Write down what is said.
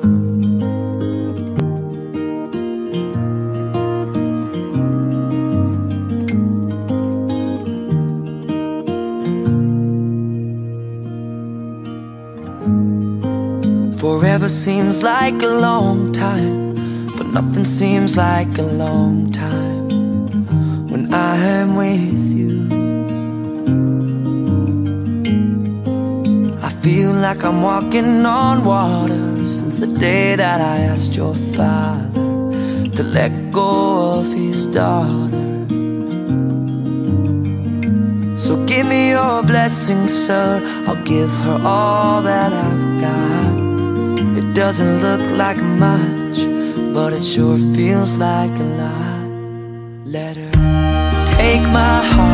Forever seems like a long time, but nothing seems like a long time when I am with you. I feel like I'm walking on water since the day that I asked your father to let go of his daughter. So give me your blessing, sir, I'll give her all that I've got. It doesn't look like much, but it sure feels like a lot. Let her take my heart